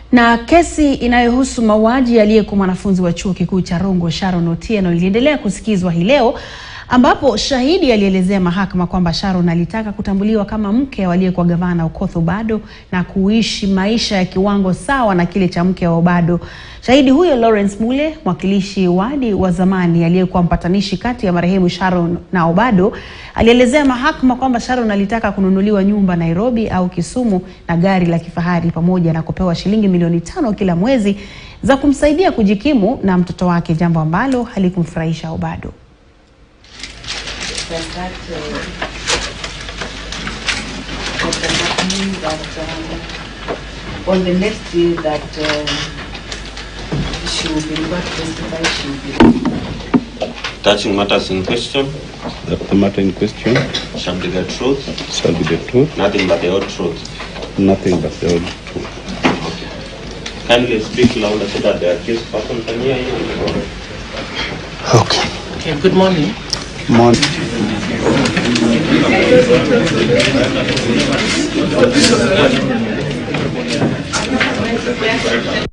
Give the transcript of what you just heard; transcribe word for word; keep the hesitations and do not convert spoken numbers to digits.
Na kesi inayohusu mauaji aliyekuwa mwanafunzi wa chuo kikuu cha Rongo Sharon Otieno iliendelea kusikizwa hii leo, ambapo shahidi alielezea mahakama kwamba Sharon alitaka kutambuliwa kama mke wa aliyekuwa gavana Okoth Obado na kuishi maisha ya kiwango sawa na kile cha mke wa Obado. Shahidi huyo Lawrence Mule, mwakilishi wadi wa zamani aliyekuwa mpatanishi kati ya marehemu Sharon na Obado, alielezea mahakama kwamba Sharon alitaka kununuliwa nyumba Nairobi au Kisumu na gari la kifahari pamoja na kupewa shilingi milioni tano kila mwezi za kumsaidia kujikimu na mtoto wake, jambo ambalo halikumfurahisha Obado. Does that, uh, does that mean that um, on the next day that uh, she will be able to testify, she will be touching matters in question? The, the matter in question shall be the truth? Shall be the truth. Nothing but the whole truth? Nothing but the whole truth. Okay. Kindly speak louder so that the accused person can hear you. Okay. Okay, good morning. Morning.